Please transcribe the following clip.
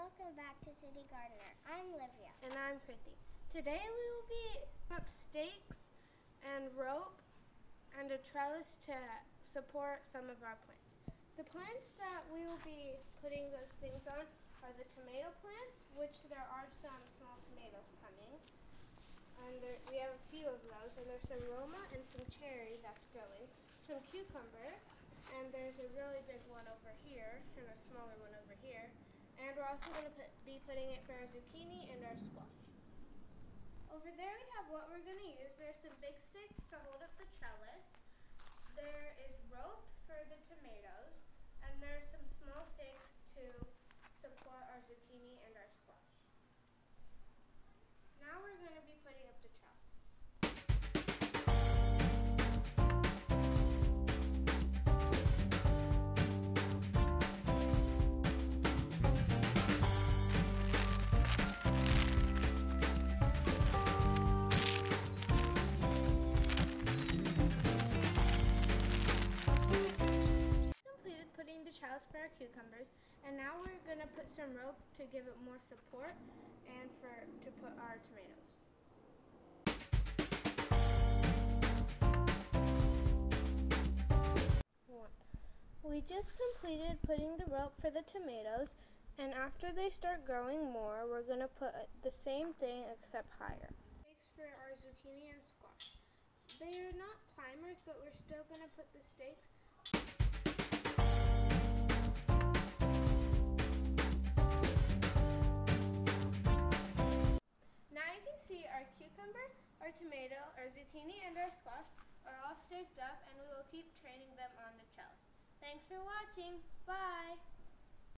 Welcome back to City Gardener. I'm Livia. And I'm Kriti. Today we will be putting up stakes and rope and a trellis to support some of our plants. The plants that we will be putting those things on are the tomato plants, which there are some small tomatoes coming. And we have a few of those, and there's some Roma and some cherry that's growing, some cucumber, and there's a really big one over here and a smaller one over here. And we're also going to be putting it for our zucchini and our squash. Over there we have what we're going to use. There's some big sticks to hold up the trellis. There is rope for the tomatoes, and there's some small stakes to support our zucchini and our squash. Now we're going to be putting up the trellis. Putting the trellis for our cucumbers, and now we're going to put some rope to give it more support and to put our tomatoes. We just completed putting the rope for the tomatoes, and after they start growing more, we're going to put the same thing except higher. Stakes for our zucchini and squash. They are not climbers, but we're still going to put the stakes. Now you can see our cucumber, our tomato, our zucchini, and our squash are all staked up, and we will keep training them on the trellis. Thanks for watching. Bye!